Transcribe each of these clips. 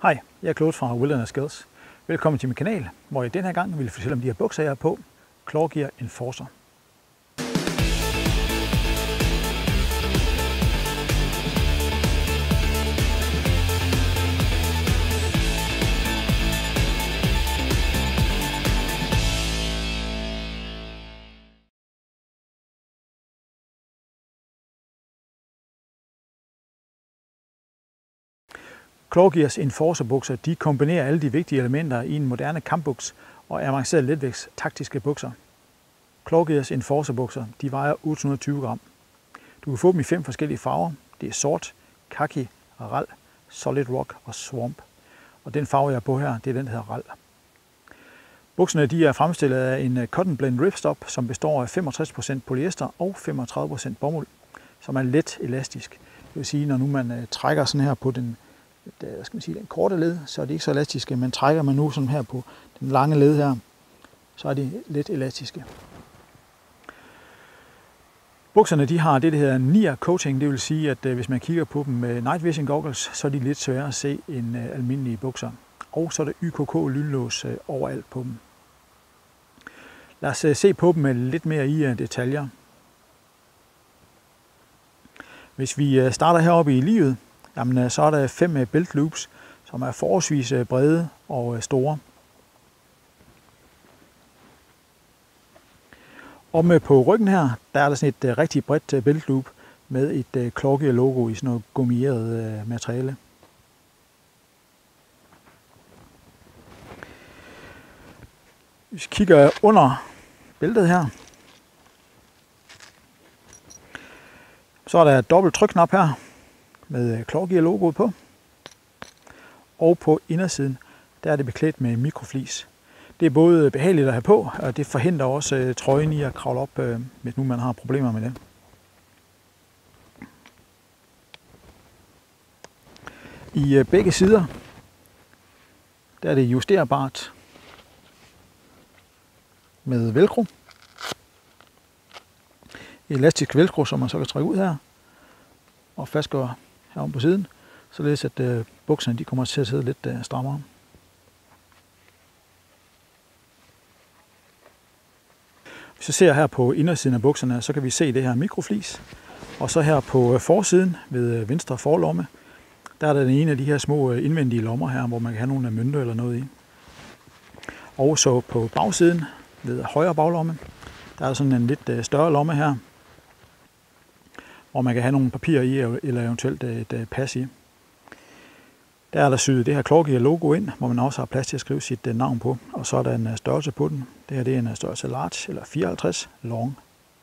Hej, jeg er Claude fra Wilderness Skills. Velkommen til min kanal, hvor jeg denne her gang vil fortælle om de her bukser, jeg har på. Clawgear Enforcer. Clawgears Enforcer-bukser de kombinerer alle de vigtige elementer i en moderne kampbuks og avancerede letvægts taktiske bukser. Clawgears Enforcer-bukser de vejer 820 gram. Du kan få dem i 5 forskellige farver. Det er sort, khaki, ral, solid rock og swamp. Og den farve, jeg er på her, det er den, der hedder ral. Bukserne de er fremstillet af en cotton blend ripstop, som består af 65% polyester og 35% bomuld, som er let elastisk. Det vil sige, når nu man trækker sådan her på den den korte led, så er de ikke så elastiske, men trækker man nu sådan her på den lange led her, så er de lidt elastiske. Bukserne de har det, der hedder Nier coating, det vil sige, at hvis man kigger på dem med night vision goggles, så er de lidt sværere at se end almindelige bukser. Og så er der YKK lynlås overalt på dem. Lad os se på dem med lidt mere i detaljer. Hvis vi starter heroppe i livet, jamen, så er der 5 belt loops, som er forholdsvis brede og store. Omme på ryggen her, der er der sådan et rigtig bredt belt loop med et Clawgear logo i sådan noget gummieret materiale. Hvis vi kigger under bæltet her, så er der et dobbelt trykknap her med Clawgear logoet på. Og på indersiden, der er det beklædt med mikroflis. Det er både behageligt at have på, og det forhindrer også trøjen i at kravle op, hvis nu man har problemer med det. I begge sider, der er det justerbart med velcro. Elastisk velcro, som man så kan trække ud her og fastgøre herom på siden, således at bukserne de kommer til at sidde lidt strammere. Hvis jeg ser her på indersiden af bukserne, så kan vi se det her mikroflis. Og så her på forsiden ved venstre forlomme, der er der den ene af de her små indvendige lommer her, hvor man kan have nogle mønter eller noget i. Og så på bagsiden ved højre baglomme, der er sådan en lidt større lomme her, hvor man kan have nogle papirer i, eller eventuelt et pas i. Der er der syet det her Clawgear logo ind, hvor man også har plads til at skrive sit navn på. Og så er der en størrelse på den. Det her det er en størrelse large, eller 54 long.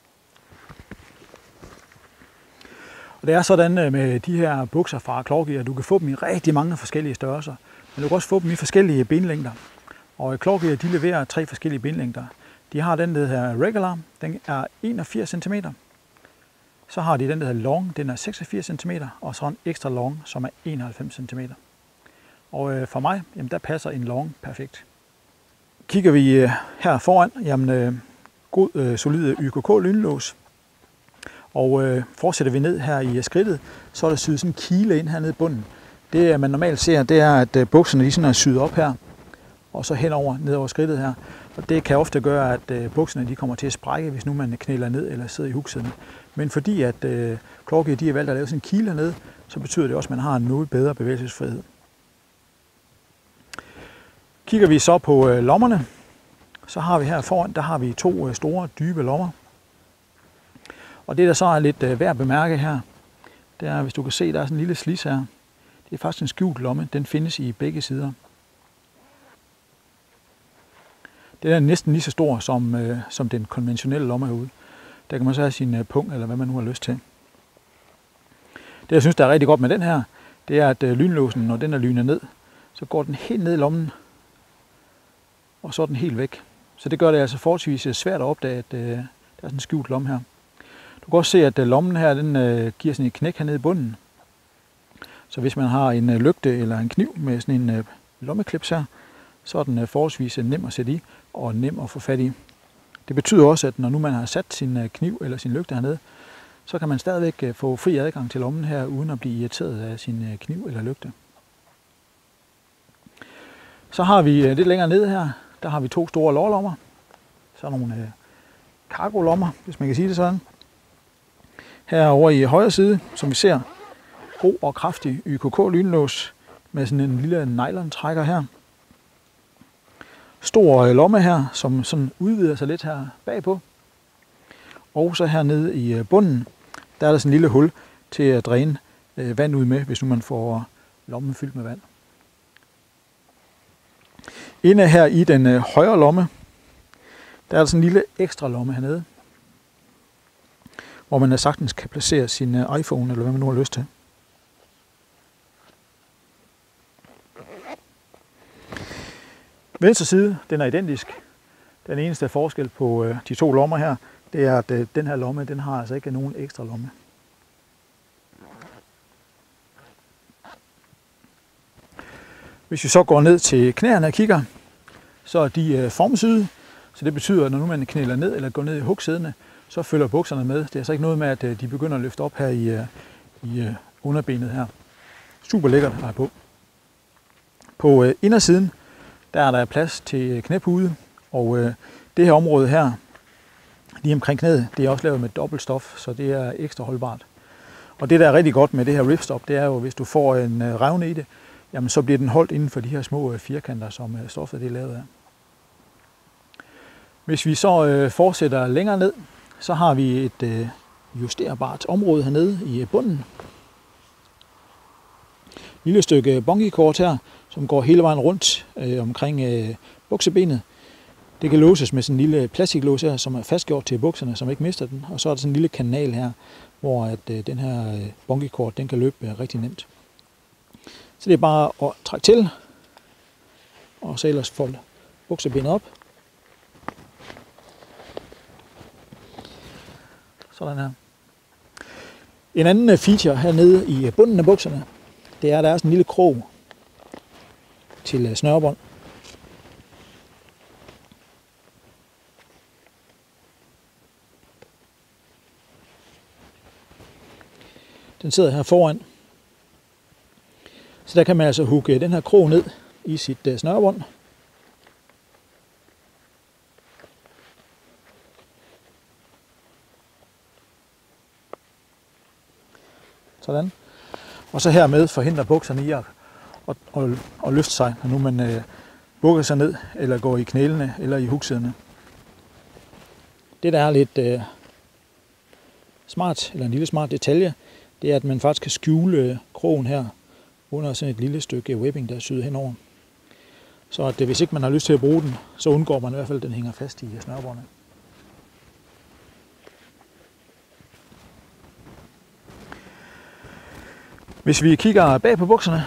Og det er sådan med de her bukser fra Clawgear, at du kan få dem i rigtig mange forskellige størrelser. Men du kan også få dem i forskellige benlængder. Og Clawgear de leverer 3 forskellige benlængder. De har den, der hedder regular, den er 81 cm. Så har de den, der hedder long, den er 86 cm, og så en ekstra long, som er 91 cm. Og for mig, jamen, der passer en long perfekt. Kigger vi her foran, jamen, god solid YKK lynlås. Og fortsætter vi ned her i skridtet, så er der syet sådan en kile ind her nede i bunden. Det man normalt ser, det er, at bukserne de sådan er syet op her, og så ned over skridtet her. Og det kan ofte gøre, at bukserne de kommer til at sprække, hvis nu man knæler ned eller sidder i hugsiden. Men fordi at Clawgear de har valgt at lave sådan en kile hernede, så betyder det også, at man har en noget bedre bevægelsesfrihed. Kigger vi så på lommerne, så har vi her foran, der har vi 2 store, dybe lommer. Og det der så er lidt værd at bemærke her, det er, hvis du kan se, der er sådan en lille slis her. Det er faktisk en skjult lomme, den findes i begge sider. Den er næsten lige så stor som den konventionelle lomme herude. Der kan man så have sin pung, eller hvad man nu har lyst til. Det jeg synes, der er rigtig godt med den her, det er, at lynlåsen, når den er lynet ned, så går den helt ned i lommen, og så er den helt væk. Så det gør det altså forholdsvis svært at opdage, at der er sådan en skjult lomme her. Du kan også se, at lommen her, den giver sådan et knæk hernede i bunden. Så hvis man har en lygte eller en kniv med sådan en lommeklips her, så er den forholdsvis nem at sætte i og nem at få fat i. Det betyder også, at når nu man har sat sin kniv eller sin lygte hernede, så kan man stadigvæk få fri adgang til lommen her, uden at blive irriteret af sin kniv eller lygte. Så har vi lidt længere nede her, der har vi 2 store lårlommer. Så nogle cargo-lommer, hvis man kan sige det sådan. Herovre i højre side, som vi ser, god og kraftig YKK-lynlås med sådan en lille nylon-trækker her. Stor lomme her, som sådan udvider sig lidt her bagpå. Og så hernede i bunden, der er der sådan en lille hul til at dræne vand ud med, hvis nu man får lommen fyldt med vand. Inde her i den højre lomme, der er der sådan en lille ekstra lomme hernede, hvor man sagtens kan placere sin iPhone, eller hvad man nu har lyst til. Venstre side, den er identisk. Den eneste forskel på de 2 lommer her, det er, at den her lomme, den har altså ikke nogen ekstra lomme. Hvis vi så går ned til knæerne og kigger, så er de formsyde. Så det betyder, at når nu man knæler ned eller går ned i hugsædene, så følger bukserne med. Det er altså ikke noget med, at de begynder at løfte op her i underbenet her. Super lækkert at have på. På indersiden, der er der plads til knæpude, og det her område her, lige omkring knæet, det er også lavet med dobbeltstof, så det er ekstra holdbart. Og det, der er rigtig godt med det her ripstop, det er jo, hvis du får en revne i det, jamen så bliver den holdt inden for de her små firkanter, som stoffet det er lavet af. Hvis vi så fortsætter længere ned, så har vi et justerbart område hernede i bunden. Lille stykke bungee-cord her, som går hele vejen rundt omkring buksebenet. Det kan låses med sådan en lille plastiklås her, som er fastgjort til bukserne, som ikke mister den. Og så er der sådan en lille kanal her, hvor den her bungee-cord, den kan løbe rigtig nemt. Så det er bare at trække til, og så ellers folde buksebenet op. Sådan her. En anden feature hernede i bunden af bukserne, det er, at der er sådan en lille krog til snørebånd. Den sidder her foran. Så der kan man altså hugge den her krog ned i sit snørebånd. Sådan. Og så hermed forhindrer bukserne i at løfte sig, når nu man bukker sig ned, eller går i knælene, eller i hugsædene. Det, der er lidt smart, eller en lille smart detalje, det er, at man faktisk kan skjule krogen her under sådan et lille stykke webbing, der er syet henover. Så at hvis ikke man har lyst til at bruge den, så undgår man i hvert fald, at den hænger fast i snørebåndet. Hvis vi kigger bag på bukserne,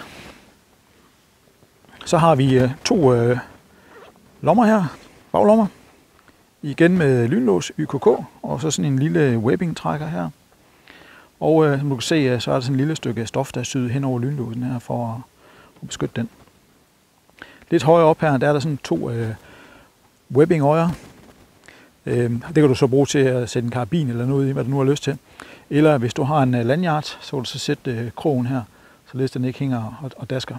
så har vi 2 lommer her, baglommer, igen med lynlås YKK, og så sådan en lille webbing-trækker her. Og som du kan se, så er der sådan en lille stykke stof, der er syet hen over lynlåsen her, for at beskytte den. Lidt højere op her, der er der sådan 2 webbing-øjer. Det kan du så bruge til at sætte en karabin eller noget i, hvad du nu har lyst til. Eller hvis du har en lanyard, så kan du så sætte krogen her, således den ikke hænger og dasker.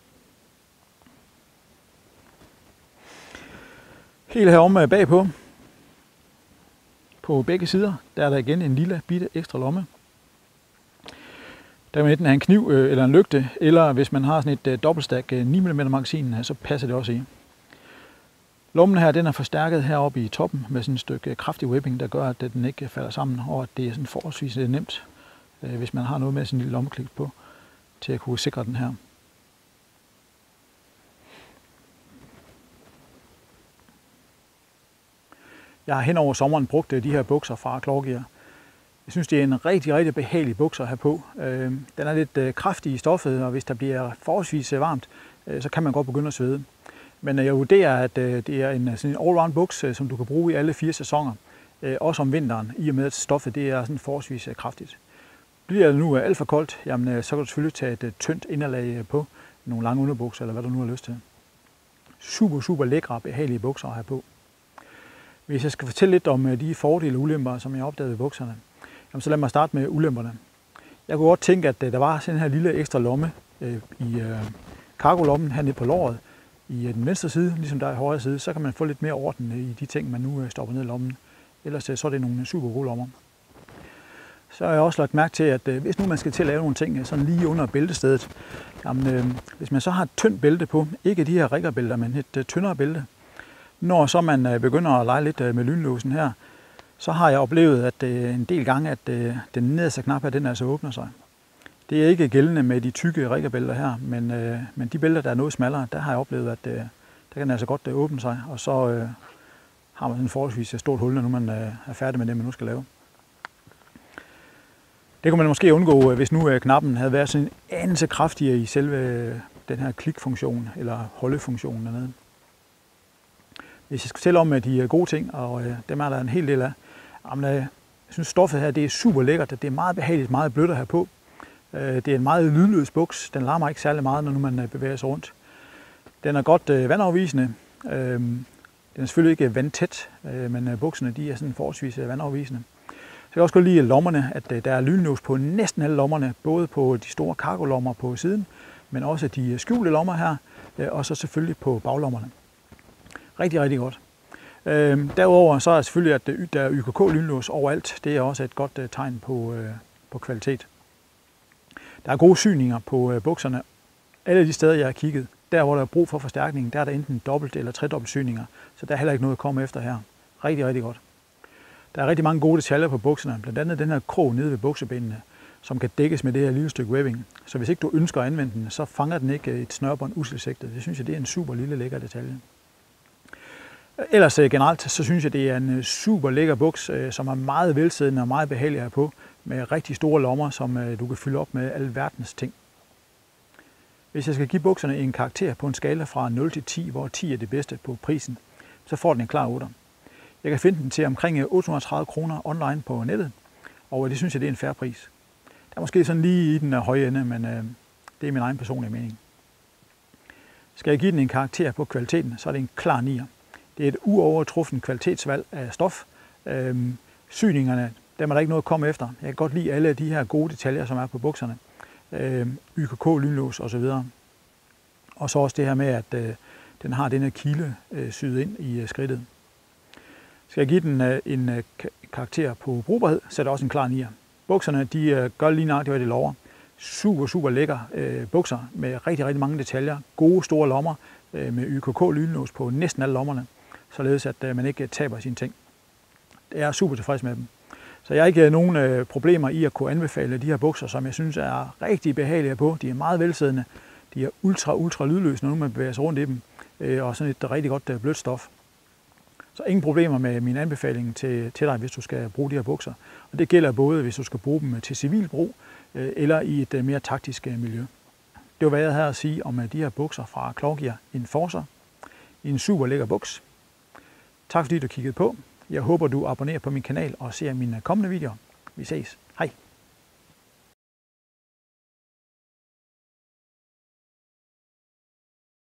Helt heromme bagpå, på begge sider, der er der igen en lille bitte ekstra lomme. Der kan man enten have en kniv eller en lygte, eller hvis man har sådan et dobbeltstak 9 mm magasin, så passer det også i. Lommen her, den er forstærket heroppe i toppen med sådan et stykke kraftig webbing, der gør, at den ikke falder sammen, og at det er sådan forholdsvis nemt, hvis man har noget med sådan en lille lommeklips på, til at kunne sikre den her. Jeg har hen over sommeren brugt de her bukser fra Clawgear. Jeg synes, det er en rigtig, rigtig behagelig bukser at have på. Den er lidt kraftig i stoffet, og hvis der bliver forholdsvis varmt, så kan man godt begynde at svede. Men jeg vurderer, at det er sådan en all-round buks, som du kan bruge i alle 4 sæsoner. Også om vinteren, i og med at stoffet det er sådan forholdsvis kraftigt. Bliver det nu alt for koldt, jamen, så kan du selvfølgelig tage et tyndt inderlag på, nogle lange underbukser, eller hvad du nu har lyst til. Super, super lækre, behagelige bukser at have på. Hvis jeg skal fortælle lidt om de fordele og ulemper, som jeg opdagede ved bukserne, jamen, så lad mig starte med ulemperne. Jeg kunne godt tænke, at der var sådan her lille ekstra lomme i cargolommen hernede på låret, i den venstre side, ligesom der er i højre side, så kan man få lidt mere orden i de ting, man nu stopper ned i lommen. Ellers så er det nogle super gode lommer. Så har jeg også lagt mærke til, at hvis nu man skal til at lave nogle ting sådan lige under bæltestedet, jamen, hvis man så har et tyndt bælte på, ikke de her riggerbælter, men et tyndere bælte, når så man begynder at lege lidt med lynlåsen her, så har jeg oplevet at en del gange, at den nederste knap her, den altså åbner sig. Det er ikke gældende med de tykke riggerbælter her, men de bælter, der er noget smallere, der har jeg oplevet, at der kan den altså godt åbne sig, og så har man en forholdsvis stort hul, når man er færdig med det, man nu skal lave. Det kunne man måske undgå, hvis nu knappen havde været sådan en anelse kraftigere i selve den her klikfunktion eller holdefunktionen dernede. Hvis jeg skal fortælle om de gode ting, og dem er der en hel del af, jeg synes stoffet her det er super lækkert, det er meget behageligt, meget blødt at have på. Det er en meget lydløs buks, den larmer ikke særlig meget, når man bevæger sig rundt. Den er godt vandafvisende. Den er selvfølgelig ikke vandtæt, men bukserne de er sådan forholdsvis vandafvisende. Så jeg kan også godt lide lommerne, at der er lynlås på næsten alle lommerne, både på de store cargolommer på siden, men også de skjulte lommer her, og så selvfølgelig på baglommerne. Rigtig, rigtig godt. Derudover så er det selvfølgelig, at der er YKK-lynlås overalt. Det er også et godt tegn på kvalitet. Der er gode syninger på bukserne. Alle de steder, jeg har kigget, der hvor der er brug for forstærkning, der er der enten dobbelt eller tredobbelt syninger. Så der er heller ikke noget at komme efter her. Rigtig, rigtig godt. Der er rigtig mange gode detaljer på bukserne. Blandt andet den her krog nede ved buksebenene, som kan dækkes med det her lille stykke webbing. Så hvis ikke du ønsker at anvende den, så fanger den ikke et snørbånd utilsigtet. Det synes jeg, det er en super lille lækker detalje. Ellers generelt, så synes jeg, det er en super lækker buks, som er meget velsiddende og meget behagelig at have på, med rigtig store lommer, som du kan fylde op med alverdens ting. Hvis jeg skal give bukserne en karakter på en skala fra 0 til 10, hvor 10 er det bedste på prisen, så får den en klar 8. Jeg kan finde den til omkring 830 kroner online på nettet, og det synes jeg, det er en fair pris. Der er måske sådan lige i den høje ende, men det er min egen personlige mening. Skal jeg give den en karakter på kvaliteten, så er det en klar 9'er. Det er et uovertruffen kvalitetsvalg af stof. Syningerne, dem er der ikke noget at komme efter. Jeg kan godt lide alle de her gode detaljer, som er på bukserne. YKK, lynlås osv. Og så også det her med, at den har den her kile syet ind i skridtet. Skal jeg give den en karakter på brugbarhed, så er det også en klar 9'er. Bukserne, de gør lige nøjagtigt, hvad de lover. Super, super lækker bukser med rigtig, rigtig mange detaljer. Gode, store lommer med YKK-lynlås på næsten alle lommerne, således at man ikke taber sine ting. Jeg er super tilfreds med dem. Så jeg har ikke nogen problemer i at kunne anbefale de her bukser, som jeg synes er rigtig behagelige på. De er meget velsiddende. De er ultra lydløse, når man bevæger sig rundt i dem. Og sådan et rigtig godt blødt stof. Så ingen problemer med min anbefaling til dig, hvis du skal bruge de her bukser. Og det gælder både, hvis du skal bruge dem til civil brug, eller i et mere taktisk miljø. Det var, hvad jeg havde at sige om de her bukser fra Clorgear Enforcer. En super lækker buks. Tak fordi du kiggede på. Jeg håber, du abonnerer på min kanal og ser mine kommende videoer. Vi ses. Hej.